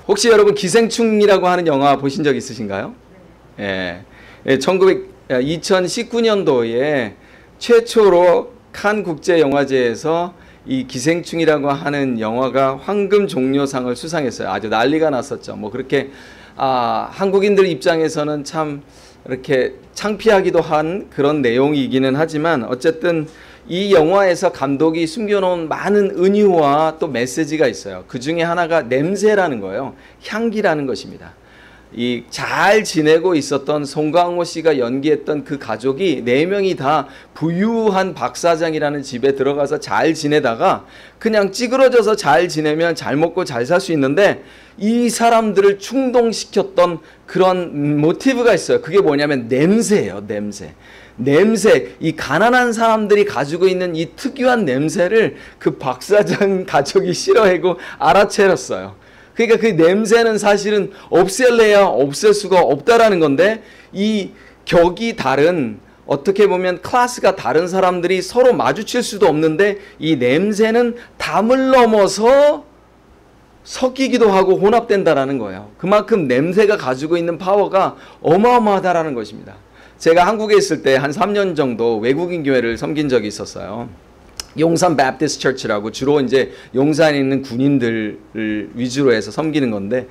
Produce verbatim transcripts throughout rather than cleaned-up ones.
혹시 여러분 기생충이라고 하는 영화 보신 적 있으신가요? 예. 예, 이천십구 년도에 최초로 칸 국제영화제에서 이 기생충이라고 하는 영화가 황금 종려상을 수상했어요. 아주 난리가 났었죠. 뭐 그렇게 아, 한국인들 입장에서는 참 이렇게 창피하기도 한 그런 내용이기는 하지만 어쨌든 이 영화에서 감독이 숨겨놓은 많은 은유와 또 메시지가 있어요. 그 중에 하나가 냄새라는 거예요. 향기라는 것입니다. 이 잘 지내고 있었던 송강호 씨가 연기했던 그 가족이 네 명이 다 부유한 박사장이라는 집에 들어가서 잘 지내다가 그냥 찌그러져서 잘 지내면 잘 먹고 잘 살 수 있는데 이 사람들을 충동시켰던 그런 모티브가 있어요. 그게 뭐냐면 냄새예요. 냄새. 냄새, 이 가난한 사람들이 가지고 있는 이 특유한 냄새를 그 박사장 가족이 싫어하고 알아채렸어요. 그러니까 그 냄새는 사실은 없앨래야 없앨 수가 없다라는 건데 이 격이 다른 어떻게 보면 클래스가 다른 사람들이 서로 마주칠 수도 없는데 이 냄새는 담을 넘어서 섞이기도 하고 혼합된다라는 거예요. 그만큼 냄새가 가지고 있는 파워가 어마어마하다라는 것입니다. 제가 한국에 있을 때 한 삼 년 정도 외국인 교회를 섬긴 적이 있었어요. 용산 베프티스트 처치라고 주로 이제 용산에 있는 군인들을 위주로 해서 섬기는 건데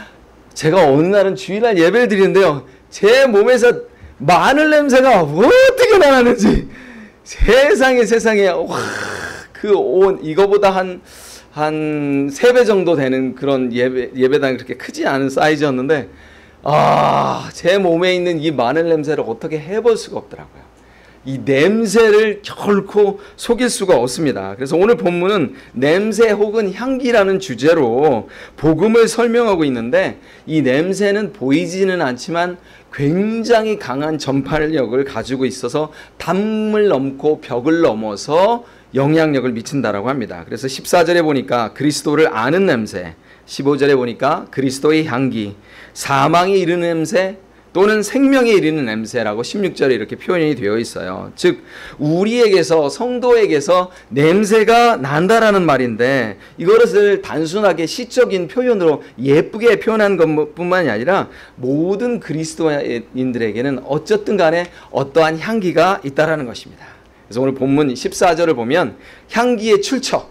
제가 어느 날은 주일날 예배를 드리는데요. 제 몸에서 마늘 냄새가 어떻게 나는지 세상에 세상에 그 온 이거보다 한 한 세 배 정도 되는 그런 예배 예배당이 그렇게 크지 않은 사이즈였는데 아, 제 몸에 있는 이 마늘 냄새를 어떻게 해볼 수가 없더라고요. 이 냄새를 결코 속일 수가 없습니다. 그래서 오늘 본문은 냄새 혹은 향기라는 주제로 복음을 설명하고 있는데 이 냄새는 보이지는 않지만 굉장히 강한 전파력을 가지고 있어서 담을 넘고 벽을 넘어서 영향력을 미친다라고 합니다. 그래서 십사 절에 보니까 그리스도를 아는 냄새, 십오 절에 보니까 그리스도의 향기, 사망에 이르는 냄새 또는 생명에 이르는 냄새라고 십육 절에 이렇게 표현이 되어 있어요. 즉 우리에게서 성도에게서 냄새가 난다라는 말인데 이것을 단순하게 시적인 표현으로 예쁘게 표현한 것뿐만이 아니라 모든 그리스도인들에게는 어쨌든 간에 어떠한 향기가 있다라는 것입니다. 그래서 오늘 본문 십사 절을 보면 향기의 출처,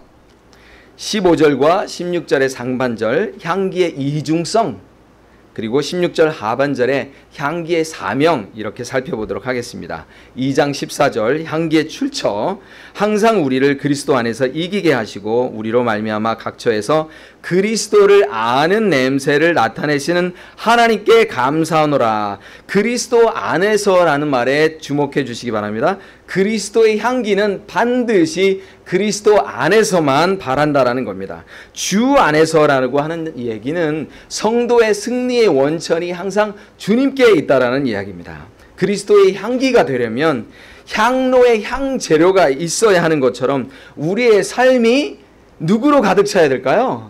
십오 절과 십육 절의 상반절 향기의 이중성, 그리고 십육 절 하반절에 향기의 사명 이렇게 살펴보도록 하겠습니다. 이 장 십사 절 향기의 출처, 항상 우리를 그리스도 안에서 이기게 하시고 우리로 말미암아 각처에서 그리스도를 아는 냄새를 나타내시는 하나님께 감사하노라. 그리스도 안에서라는 말에 주목해 주시기 바랍니다. 그리스도의 향기는 반드시 그리스도 안에서만 바란다라는 겁니다. 주 안에서라고 하는 얘기는 성도의 승리의 원천이 항상 주님께 있다라는 이야기입니다. 그리스도의 향기가 되려면 향로의 향재료가 있어야 하는 것처럼 우리의 삶이 누구로 가득 차야 될까요?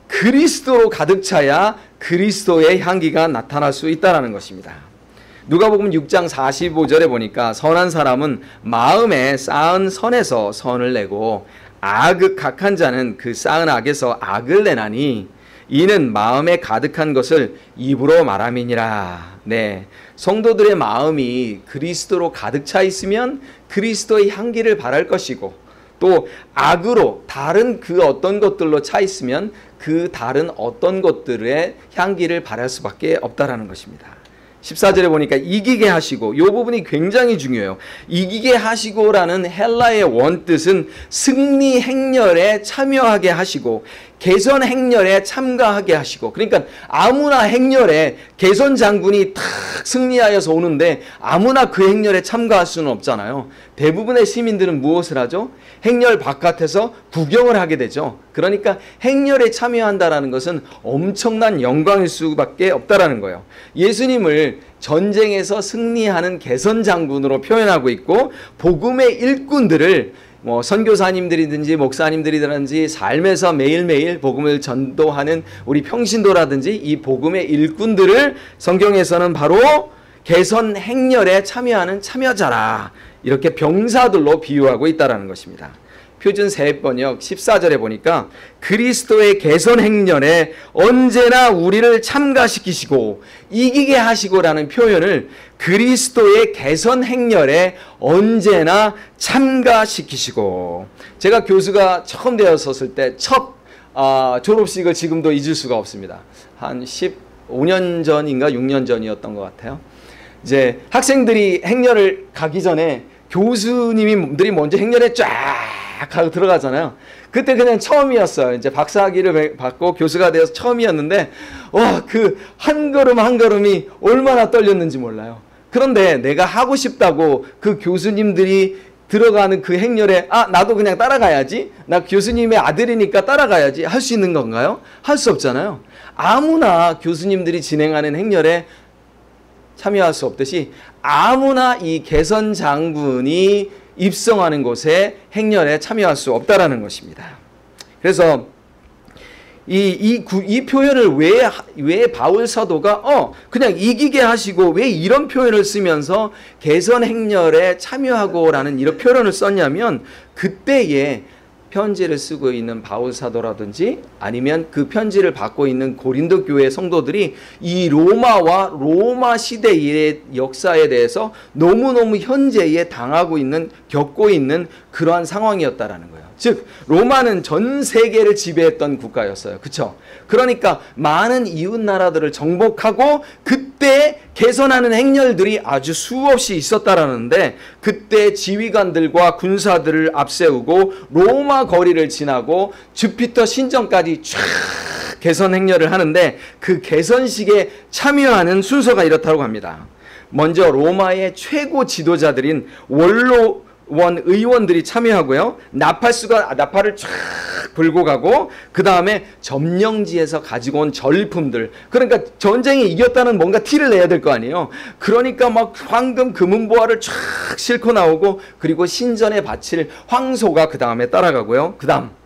그리스도로 가득 차야 그리스도의 향기가 나타날 수 있다는 것입니다. 누가복음 육 장 사십오 절에 보니까 선한 사람은 마음에 쌓은 선에서 선을 내고 악을 각한 자는 그 쌓은 악에서 악을 내나니 이는 마음에 가득한 것을 입으로 말함이니라. 네, 성도들의 마음이 그리스도로 가득 차 있으면 그리스도의 향기를 바랄 것이고 또 악으로 다른 그 어떤 것들로 차 있으면 그 다른 어떤 것들의 향기를 바랄 수밖에 없다라는 것입니다. 십사 절에 보니까 이기게 하시고, 이 부분이 굉장히 중요해요. 이기게 하시고라는 헬라의 원뜻은 승리 행렬에 참여하게 하시고 개선 행렬에 참가하게 하시고, 그러니까 아무나 행렬에 개선 장군이 탁 승리하여서 오는데 아무나 그 행렬에 참가할 수는 없잖아요. 대부분의 시민들은 무엇을 하죠? 행렬 바깥에서 구경을 하게 되죠. 그러니까 행렬에 참여한다라는 것은 엄청난 영광일 수밖에 없다라는 거예요. 예수님을 전쟁에서 승리하는 개선 장군으로 표현하고 있고, 복음의 일꾼들을 뭐 선교사님들이든지 목사님들이든지 삶에서 매일매일 복음을 전도하는 우리 평신도라든지 이 복음의 일꾼들을 성경에서는 바로 개선 행렬에 참여하는 참여자라, 이렇게 병사들로 비유하고 있다라는 것입니다. 표준 새해번역 십사 절에 보니까 그리스도의 개선 행렬에 언제나 우리를 참가시키시고 이기게 하시고라는 표현을 그리스도의 개선 행렬에 언제나 참가시키시고, 제가 교수가 처음 되었었을 때 첫 어, 졸업식을 지금도 잊을 수가 없습니다. 한 십오 년 전인가 육 년 전이었던 것 같아요. 이제 학생들이 행렬을 가기 전에 교수님들이 먼저 행렬에 쫙 하고 들어가잖아요. 그때 그냥 처음이었어요. 이제 박사학위를 받고 교수가 되어서 처음이었는데, 와, 그 한 걸음 한 걸음이 얼마나 떨렸는지 몰라요. 그런데 내가 하고 싶다고 그 교수님들이 들어가는 그 행렬에, 아, 나도 그냥 따라가야지, 나 교수님의 아들이니까 따라가야지 할 수 있는 건가요? 할 수 없잖아요. 아무나 교수님들이 진행하는 행렬에 참여할 수 없듯이 아무나 이 개선 장군이 입성하는 곳에 행렬에 참여할 수 없다라는 것입니다. 그래서 이, 이, 이 표현을 왜, 왜 바울 사도가 어 그냥 이기게 하시고 왜 이런 표현을 쓰면서 개선 행렬에 참여하고라는 이런 표현을 썼냐면, 그때에 편지를 쓰고 있는 바울 사도라든지 아니면 그 편지를 받고 있는 고린도 교회 성도들이 이 로마와 로마 시대의 역사에 대해서 너무너무 현재에 당하고 있는, 겪고 있는 그러한 상황이었다라는 거예요. 즉 로마는 전 세계를 지배했던 국가였어요. 그렇죠? 그러니까 많은 이웃 나라들을 정복하고 그때 개선하는 행렬들이 아주 수없이 있었다라는데, 그때 지휘관들과 군사들을 앞세우고 로마 거리를 지나고 주피터 신전까지 쫙 개선 행렬을 하는데, 그 개선식에 참여하는 순서가 이렇다고 합니다. 먼저 로마의 최고 지도자들인 원로 원 의원들이 참여하고요. 나팔수가 나팔을 쫙 불고 가고, 그 다음에 점령지에서 가지고 온 절품들, 그러니까 전쟁에 이겼다는 뭔가 티를 내야 될 거 아니에요. 그러니까 막 황금 금은보화를 쫙 싣고 나오고, 그리고 신전에 바칠 황소가 그 다음에 따라가고요. 그 다음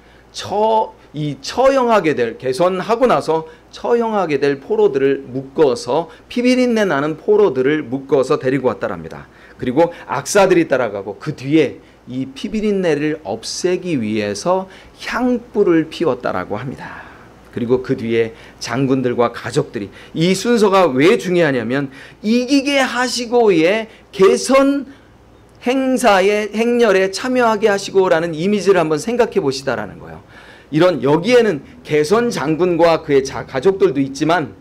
처, 이 처형하게 될, 개선하고 나서 처형하게 될 포로들을 묶어서, 피비린내 나는 포로들을 묶어서 데리고 왔다랍니다. 그리고 악사들이 따라가고, 그 뒤에 이 피비린내를 없애기 위해서 향불을 피웠다라고 합니다. 그리고 그 뒤에 장군들과 가족들이, 이 순서가 왜 중요하냐면 이기게 하시고의 개선 행사의 행렬에 참여하게 하시고라는 이미지를 한번 생각해 보시다라는 거예요. 이런, 여기에는 개선 장군과 그의 자, 가족들도 있지만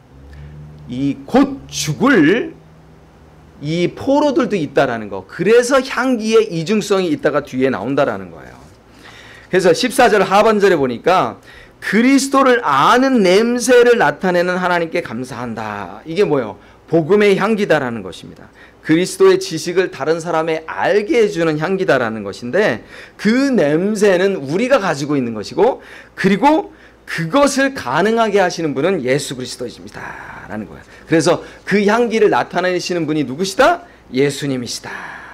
이 곧 죽을 이 포로들도 있다라는 거. 그래서 향기의 이중성이 있다가 뒤에 나온다라는 거예요. 그래서 십사 절 하반절에 보니까 그리스도를 아는 냄새를 나타내는 하나님께 감사한다. 이게 뭐예요? 복음의 향기다라는 것입니다. 그리스도의 지식을 다른 사람에 알게 해주는 향기다라는 것인데, 그 냄새는 우리가 가지고 있는 것이고, 그리고 그것을 가능하게 하시는 분은 예수 그리스도이십니다 라는 거예요. 그래서 그 향기를 나타내시는 분이 누구시다? 예수님이시다.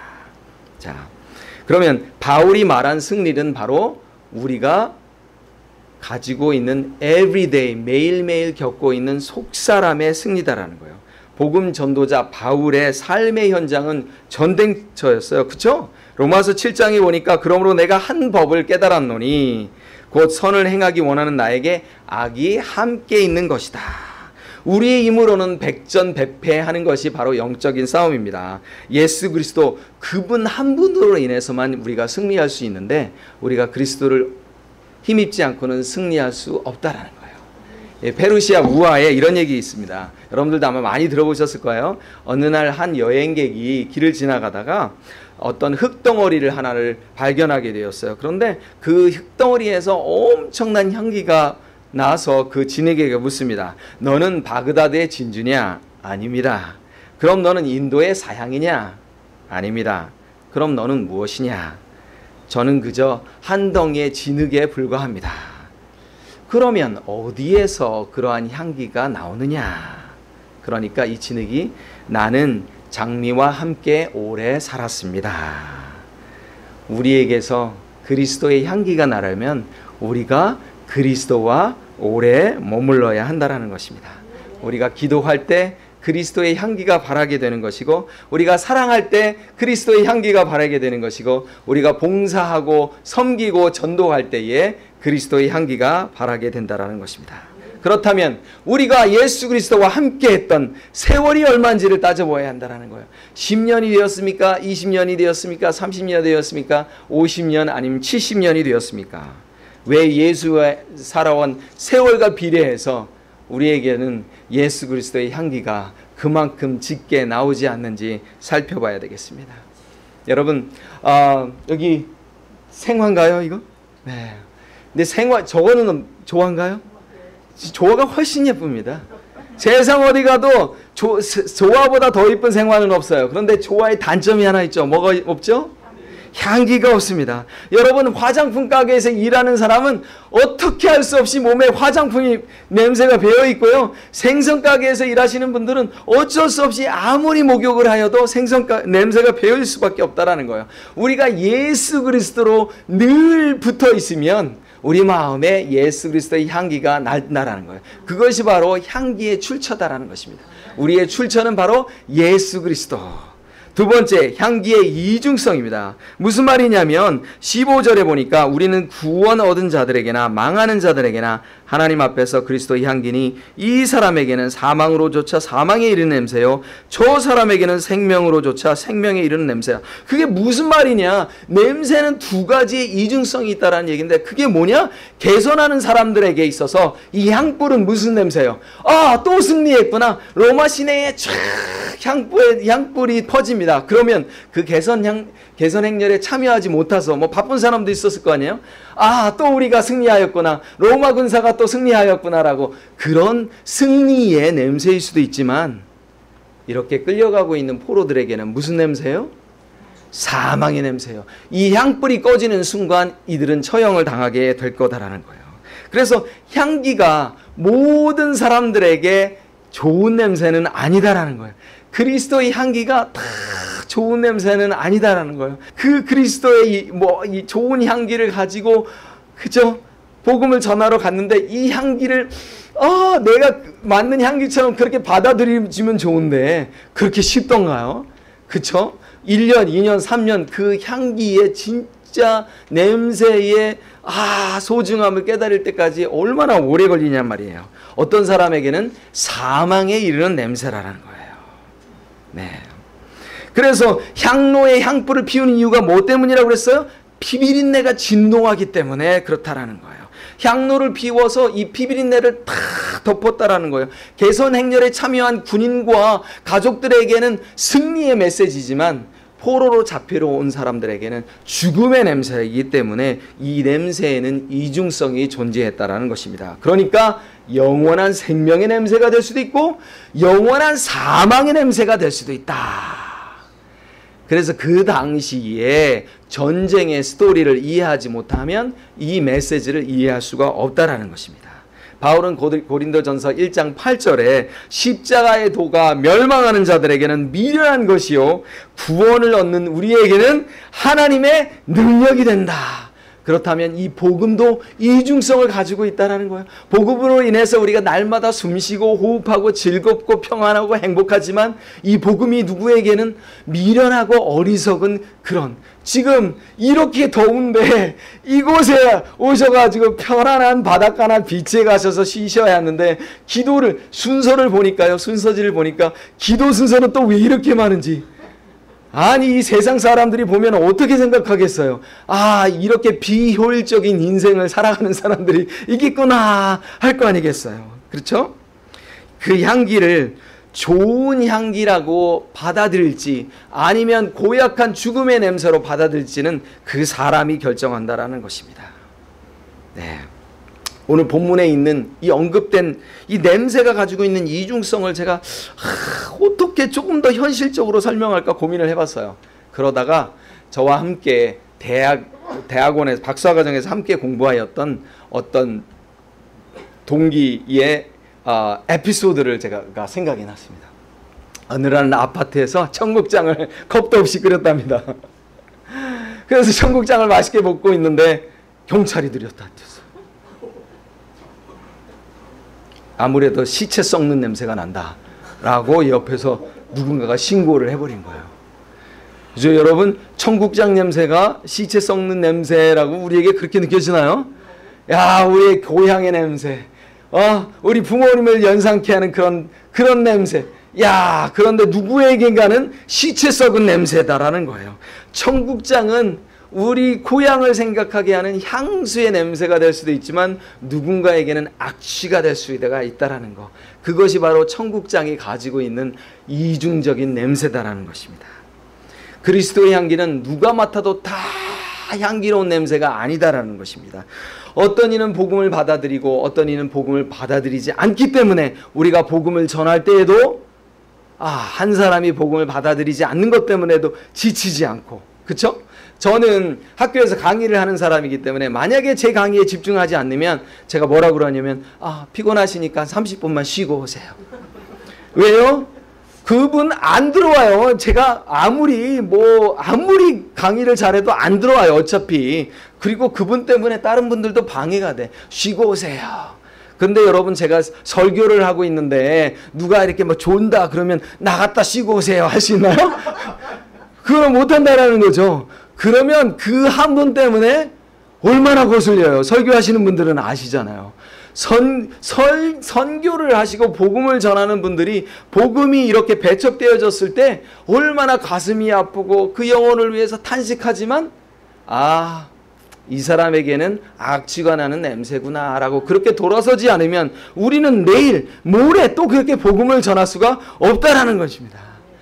자, 그러면 바울이 말한 승리는 바로 우리가 가지고 있는 everyday, 매일매일 겪고 있는 속사람의 승리다라는 거예요. 복음 전도자 바울의 삶의 현장은 전쟁터였어요. 그렇죠? 로마서 칠 장에 보니까 그러므로 내가 한 법을 깨달았노니 곧 선을 행하기 원하는 나에게 악이 함께 있는 것이다. 우리의 힘으로는 백전백패하는 것이 바로 영적인 싸움입니다. 예수 그리스도 그분 한 분으로 인해서만 우리가 승리할 수 있는데, 우리가 그리스도를 힘입지 않고는 승리할 수 없다라는 거예요. 예, 페르시아 우화에 이런 얘기 있습니다. 여러분들도 아마 많이 들어보셨을 거예요. 어느 날 한 여행객이 길을 지나가다가 어떤 흙덩어리를 하나를 발견하게 되었어요. 그런데 그 흙덩어리에서 엄청난 향기가 나서 그 진에게 묻습니다. 너는 바그다드의 진주냐? 아닙니다. 그럼 너는 인도의 사향이냐? 아닙니다. 그럼 너는 무엇이냐? 저는 그저 한 덩이의 진흙에 불과합니다. 그러면 어디에서 그러한 향기가 나오느냐? 그러니까 이 진흙이 나는 장미와 함께 오래 살았습니다. 우리에게서 그리스도의 향기가 나려면 우리가 그리스도와 오래 머물러야 한다는 것입니다. 우리가 기도할 때 그리스도의 향기가 바라게 되는 것이고, 우리가 사랑할 때 그리스도의 향기가 바라게 되는 것이고, 우리가 봉사하고 섬기고 전도할 때에 그리스도의 향기가 바라게 된다라는 것입니다. 그렇다면 우리가 예수 그리스도와 함께 했던 세월이 얼마인지를 따져보아야 한다는 거예요. 십 년이 되었습니까? 이십 년이 되었습니까? 삼십 년이 되었습니까? 오십 년 아니면 칠십 년이 되었습니까? 왜 예수와 살아온 세월과 비례해서 우리에게는 예수 그리스도의 향기가 그만큼 짙게 나오지 않는지 살펴봐야 되겠습니다. 여러분, 어, 여기 생화인가요, 이거? 네. 근데 생화, 저거는 조화인가요? 조화가 훨씬 예쁩니다. 세상 어디 가도 조, 조화보다 더 예쁜 생화는 없어요. 그런데 조화의 단점이 하나 있죠. 뭐가 없죠? 향기가 없습니다. 여러분, 화장품 가게에서 일하는 사람은 어떻게 할 수 없이 몸에 화장품이 냄새가 배어 있고요. 생선 가게에서 일하시는 분들은 어쩔 수 없이 아무리 목욕을 하여도 생선 가, 냄새가 배어 있을 수밖에 없다라는 거예요. 우리가 예수 그리스도로 늘 붙어 있으면 우리 마음에 예수 그리스도의 향기가 난다라는 거예요. 그것이 바로 향기의 출처다라는 것입니다. 우리의 출처는 바로 예수 그리스도. 두 번째, 향기의 이중성입니다. 무슨 말이냐면 십오 절에 보니까 우리는 구원 얻은 자들에게나 망하는 자들에게나 하나님 앞에서 그리스도의 향기니 이 사람에게는 사망으로조차 사망에 이르는 냄새요, 저 사람에게는 생명으로조차 생명에 이르는 냄새야. 그게 무슨 말이냐? 냄새는 두 가지의 이중성이 있다라는 얘기인데, 그게 뭐냐? 개선하는 사람들에게 있어서 이 향불은 무슨 냄새요? 아, 또 승리했구나. 로마 시내에 쫙 향불, 향불이 퍼집니다. 그러면 그 개선 향, 개선 행렬에 참여하지 못해서 뭐 바쁜 사람도 있었을 거 아니에요? 아, 또 우리가 승리하였구나. 로마 군사가 또 승리하였구나라고, 그런 승리의 냄새일 수도 있지만, 이렇게 끌려가고 있는 포로들에게는 무슨 냄새요? 사망의 냄새요. 이 향불이 꺼지는 순간 이들은 처형을 당하게 될 거다라는 거예요. 그래서 향기가 모든 사람들에게 좋은 냄새는 아니다라는 거예요. 그리스도의 향기가 다 좋은 냄새는 아니다라는 거예요. 그 그리스도의 뭐 이 좋은 향기를 가지고, 그죠? 복음을 전하러 갔는데 이 향기를 어, 내가 맞는 향기처럼 그렇게 받아들이면 좋은데 그렇게 쉽던가요? 그쵸? 일 년, 이 년, 삼 년 그 향기의 진짜 냄새의 아, 소중함을 깨달을 때까지 얼마나 오래 걸리냔 말이에요. 어떤 사람에게는 사망에 이르는 냄새라는 거예요. 네. 그래서 향로에 향불을 피우는 이유가 뭐 때문이라고 그랬어요? 피비린내가 진동하기 때문에 그렇다라는 거예요. 향로를 피워서 이 피비린내를 다 덮었다라는 거예요. 개선 행렬에 참여한 군인과 가족들에게는 승리의 메시지지만 포로로 잡히러 온 사람들에게는 죽음의 냄새이기 때문에 이 냄새에는 이중성이 존재했다라는 것입니다. 그러니까 영원한 생명의 냄새가 될 수도 있고 영원한 사망의 냄새가 될 수도 있다. 그래서 그 당시에 전쟁의 스토리를 이해하지 못하면 이 메시지를 이해할 수가 없다라는 것입니다. 바울은 고린도전서 일 장 팔 절에 십자가의 도가 멸망하는 자들에게는 미련한 것이요 구원을 얻는 우리에게는 하나님의 능력이 된다. 그렇다면 이 복음도 이중성을 가지고 있다는 거예요. 복음으로 인해서 우리가 날마다 숨쉬고 호흡하고 즐겁고 평안하고 행복하지만 이 복음이 누구에게는 미련하고 어리석은 그런, 지금 이렇게 더운데 이곳에 오셔가지고 편안한 바닷가나 비치에 가셔서 쉬셔야 하는데 기도를 순서를 보니까요, 순서지를 보니까 기도 순서는 또 왜 이렇게 많은지, 아니 이 세상 사람들이 보면 어떻게 생각하겠어요? 아, 이렇게 비효율적인 인생을 살아가는 사람들이 있겠구나 할 거 아니겠어요? 그렇죠? 그 향기를 좋은 향기라고 받아들일지 아니면 고약한 죽음의 냄새로 받아들일지는 그 사람이 결정한다라는 것입니다. 네. 오늘 본문에 있는 이 언급된 이 냄새가 가지고 있는 이중성을 제가 하, 어떻게 조금 더 현실적으로 설명할까 고민을 해봤어요. 그러다가 저와 함께 대학, 대학원에서 박사과정에서 함께 공부하였던 어떤 동기의 어, 에피소드를 제가 생각이 났습니다. 어느 날 아파트에서 청국장을 컵도 없이 끓였답니다. 그래서 청국장을 맛있게 먹고 있는데 경찰이 들였다. 아무래도 시체 썩는 냄새가 난다. 라고 옆에서 누군가가 신고를 해버린 거예요. 그죠? 여러분, 청국장 냄새가 시체 썩는 냄새라고 우리에게 그렇게 느껴지나요? 야, 우리의 고향의 냄새, 어, 우리 부모님을 연상케 하는 그런 그런 냄새. 야, 그런데 누구에겐가는 시체 썩은 냄새다라는 거예요. 청국장은 우리 고향을 생각하게 하는 향수의 냄새가 될 수도 있지만 누군가에게는 악취가 될 수가 있다라는 거. 그것이 바로 청국장이 가지고 있는 이중적인 냄새다라는 것입니다. 그리스도의 향기는 누가 맡아도 다 향기로운 냄새가 아니다라는 것입니다. 어떤 이는 복음을 받아들이고 어떤 이는 복음을 받아들이지 않기 때문에 우리가 복음을 전할 때에도 아, 한 사람이 복음을 받아들이지 않는 것 때문에도 지치지 않고, 그렇죠? 저는 학교에서 강의를 하는 사람이기 때문에 만약에 제 강의에 집중하지 않으면 제가 뭐라고 그러냐면 아, 피곤하시니까 삼십 분만 쉬고 오세요. 왜요? 그분 안 들어와요. 제가 아무리 뭐 아무리 강의를 잘해도 안 들어와요. 어차피. 그리고 그분 때문에 다른 분들도 방해가 돼. 쉬고 오세요. 근데 여러분, 제가 설교를 하고 있는데 누가 이렇게 뭐 존다 그러면 나갔다 쉬고 오세요 할 수 있나요? 그걸 못한다라는 거죠. 그러면 그 한 분 때문에 얼마나 거슬려요. 설교하시는 분들은 아시잖아요. 선, 설, 선교를 하시고 복음을 전하는 분들이 복음이 이렇게 배척되어졌을 때 얼마나 가슴이 아프고 그 영혼을 위해서 탄식하지만 아, 이 사람에게는 악취가 나는 냄새구나 라고 그렇게 돌아서지 않으면 우리는 내일 모레 또 그렇게 복음을 전할 수가 없다라는 것입니다.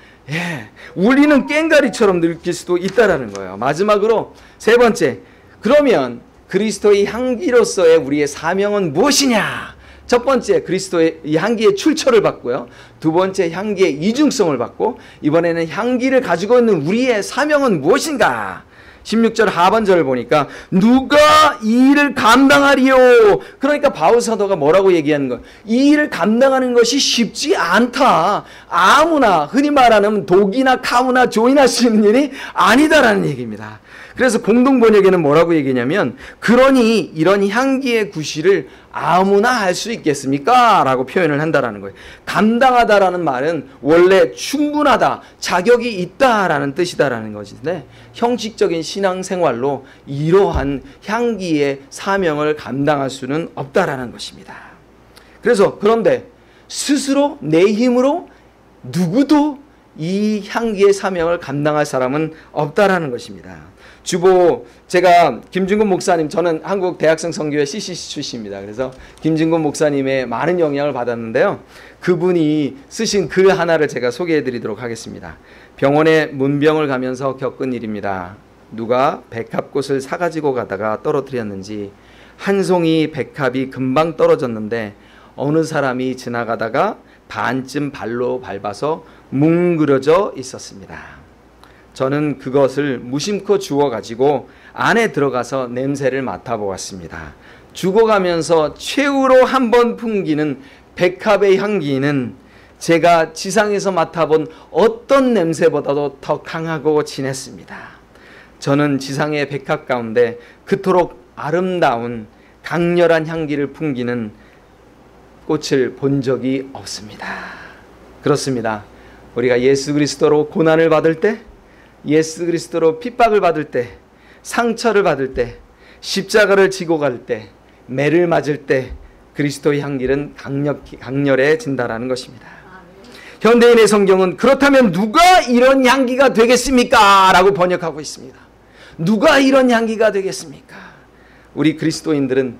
예, 우리는 꽹가리처럼 느낄 수도 있다라는 거예요. 마지막으로 세 번째, 그러면 그리스도의 향기로서의 우리의 사명은 무엇이냐? 첫 번째, 그리스도의 이 향기의 출처를 받고요. 두 번째, 향기의 이중성을 받고, 이번에는 향기를 가지고 있는 우리의 사명은 무엇인가? 십육 절 하반절을 보니까 누가 이 일을 감당하리요? 그러니까 바울 사도가 뭐라고 얘기하는 거예요? 이 일을 감당하는 것이 쉽지 않다. 아무나, 흔히 말하는 독이나 카우나 조인할 수 있는 일이 아니다라는 얘기입니다. 그래서 공동 번역에는 뭐라고 얘기냐면 그러니 이런 향기의 구실을 아무나 할 수 있겠습니까? 라고 표현을 한다라는 거예요. 감당하다라는 말은 원래 충분하다, 자격이 있다라는 뜻이다라는 것인데 형식적인 신앙생활로 이러한 향기의 사명을 감당할 수는 없다라는 것입니다. 그래서 그런데 스스로 내 힘으로 누구도 이 향기의 사명을 감당할 사람은 없다라는 것입니다. 주보, 제가 김준근 목사님, 저는 한국 대학생 선교회 씨씨씨 출신입니다. 그래서 김준근 목사님의 많은 영향을 받았는데요. 그분이 쓰신 글 하나를 제가 소개해 드리도록 하겠습니다. 병원에 문병을 가면서 겪은 일입니다. 누가 백합꽃을 사가지고 가다가 떨어뜨렸는지 한 송이 백합이 금방 떨어졌는데 어느 사람이 지나가다가 반쯤 발로 밟아서 뭉그러져 있었습니다. 저는 그것을 무심코 주워가지고 안에 들어가서 냄새를 맡아보았습니다. 죽어가면서 최후로 한 번 풍기는 백합의 향기는 제가 지상에서 맡아본 어떤 냄새보다도 더 강하고 진했습니다. 저는 지상의 백합 가운데 그토록 아름다운 강렬한 향기를 풍기는 꽃을 본 적이 없습니다. 그렇습니다. 우리가 예수 그리스도로 고난을 받을 때, 예수 그리스도로 핍박을 받을 때, 상처를 받을 때, 십자가를 지고 갈 때, 매를 맞을 때 그리스도의 향기는 강력, 강렬해진다라는 것입니다. 현대인의 성경은 그렇다면 누가 이런 향기가 되겠습니까? 라고 번역하고 있습니다. 누가 이런 향기가 되겠습니까? 우리 그리스도인들은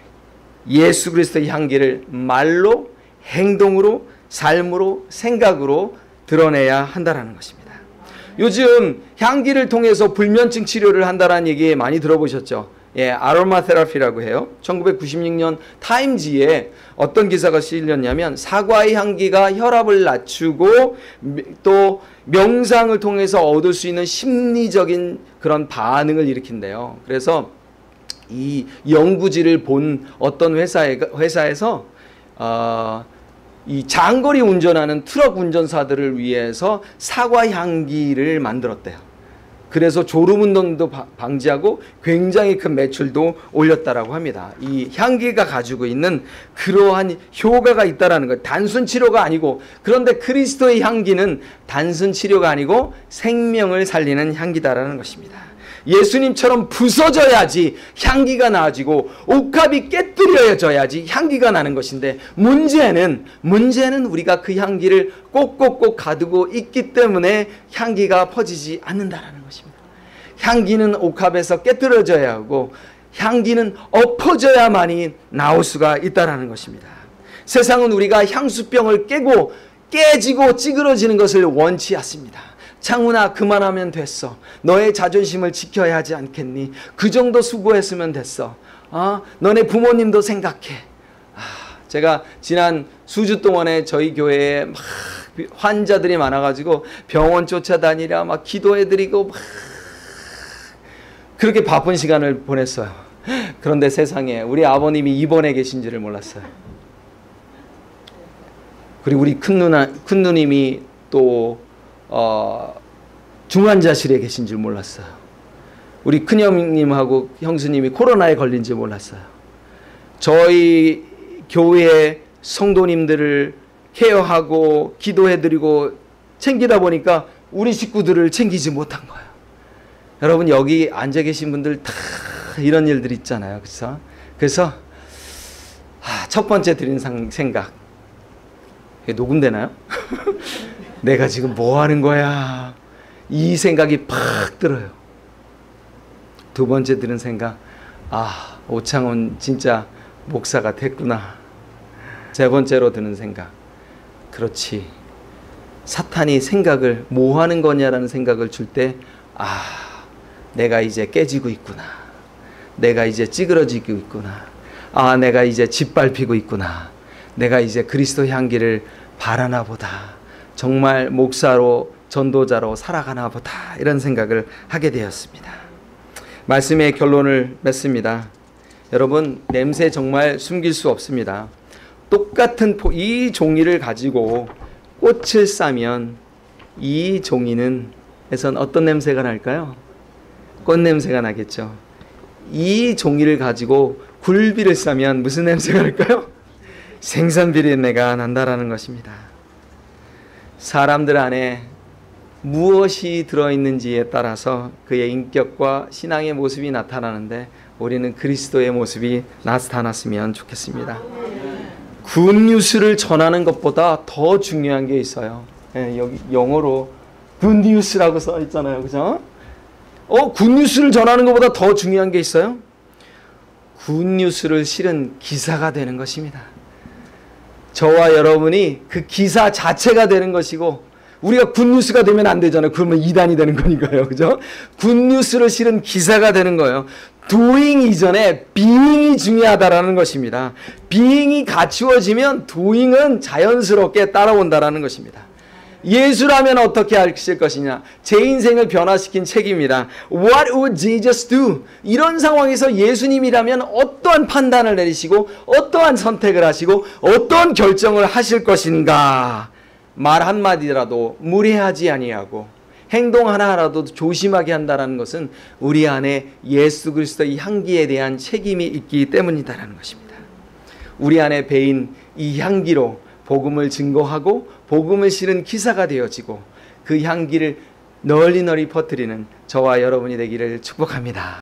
예수 그리스도의 향기를 말로, 행동으로, 삶으로, 생각으로 드러내야 한다는 것입니다. 요즘 향기를 통해서 불면증 치료를 한다는 얘기 많이 들어보셨죠? 예, 아로마 테라피라고 해요. 천구백구십육 년 타임지에 어떤 기사가 실렸냐면 사과의 향기가 혈압을 낮추고 또 명상을 통해서 얻을 수 있는 심리적인 그런 반응을 일으킨대요. 그래서 이 연구지를 본 어떤 회사에, 회사에서 어, 이 장거리 운전하는 트럭 운전사들을 위해서 사과 향기를 만들었대요. 그래서 졸음운동도 방지하고 굉장히 큰 매출도 올렸다라고 합니다. 이 향기가 가지고 있는 그러한 효과가 있다라는 것. 단순 치료가 아니고, 그런데 그리스도의 향기는 단순 치료가 아니고 생명을 살리는 향기다라는 것입니다. 예수님처럼 부서져야지 향기가 나아지고 옥합이 깨뜨려져야지 향기가 나는 것인데, 문제는 문제는 우리가 그 향기를 꼭꼭꼭 가두고 있기 때문에 향기가 퍼지지 않는다라는 것입니다. 향기는 옥합에서 깨뜨려져야 하고 향기는 엎어져야만이 나올 수가 있다라는 것입니다. 세상은 우리가 향수병을 깨고 깨지고 찌그러지는 것을 원치 않습니다. 창훈아, 그만하면 됐어. 너의 자존심을 지켜야 하지 않겠니? 그 정도 수고했으면 됐어. 아, 너네 부모님도 생각해. 아, 제가 지난 수주 동안에 저희 교회에 막 환자들이 많아가지고 병원 쫓아다니랴 막 기도해드리고 막 그렇게 바쁜 시간을 보냈어요. 그런데 세상에 우리 아버님이 입원해 계신지를 몰랐어요. 그리고 우리 큰 누나, 큰 누님이 또 어, 중환자실에 계신 줄 몰랐어요. 우리 큰형님하고 형수님이 코로나에 걸린 줄 몰랐어요. 저희 교회 성도님들을 케어하고 기도해드리고 챙기다 보니까 우리 식구들을 챙기지 못한 거예요. 여러분, 여기 앉아 계신 분들 다 이런 일들 있잖아요. 그래서, 그래서 첫 번째 드린 생각, 녹음되나요? 내가 지금 뭐 하는 거야? 이 생각이 팍 들어요. 두 번째 들은 생각, 아, 오창훈 진짜 목사가 됐구나. 세 번째로 드는 생각, 그렇지. 사탄이 생각을 뭐 하는 거냐라는 생각을 줄 때, 아, 내가 이제 깨지고 있구나. 내가 이제 찌그러지고 있구나. 아, 내가 이제 짓밟히고 있구나. 내가 이제 그리스도 향기를 바라나 보다. 정말 목사로 전도자로 살아가나 보다. 이런 생각을 하게 되었습니다. 말씀의 결론을 맺습니다. 여러분, 냄새 정말 숨길 수 없습니다. 똑같은 이 종이를 가지고 꽃을 싸면 이 종이는 에선 어떤 냄새가 날까요? 꽃 냄새가 나겠죠. 이 종이를 가지고 굴비를 싸면 무슨 냄새가 날까요? 생선 비린내가 난다라는 것입니다. 사람들 안에 무엇이 들어있는지에 따라서 그의 인격과 신앙의 모습이 나타나는데, 우리는 그리스도의 모습이 나타났으면 좋겠습니다. 굿뉴스를 전하는 것보다 더 중요한 게 있어요. 네, 여기 영어로 굿뉴스라고 써 있잖아요. 그죠? 어, 굿뉴스를 전하는 것보다 더 중요한 게 있어요? 굿뉴스를 실은 기사가 되는 것입니다. 저와 여러분이 그 기사 자체가 되는 것이고, 우리가 굿뉴스가 되면 안 되잖아요. 그러면 이단이 되는 거니까요. 그죠? 굿뉴스를 실은 기사가 되는 거예요. doing 이전에 being이 중요하다라는 것입니다. being이 갖추어지면 doing은 자연스럽게 따라온다라는 것입니다. 예수라면 어떻게 하실 것이냐? 제 인생을 변화시킨 책입니다. What would Jesus do? 이런 상황에서 예수님이라면 어떠한 판단을 내리시고 어떠한 선택을 하시고 어떠한 결정을 하실 것인가? 말 한마디라도 무례하지 아니하고 행동 하나라도 조심하게 한다는 것은 우리 안에 예수 그리스도의 향기에 대한 책임이 있기 때문이다라는 것입니다. 우리 안에 배인 이 향기로 복음을 증거하고 복음을 실은 기사가 되어지고 그 향기를 널리 널리 퍼뜨리는 저와 여러분이 되기를 축복합니다.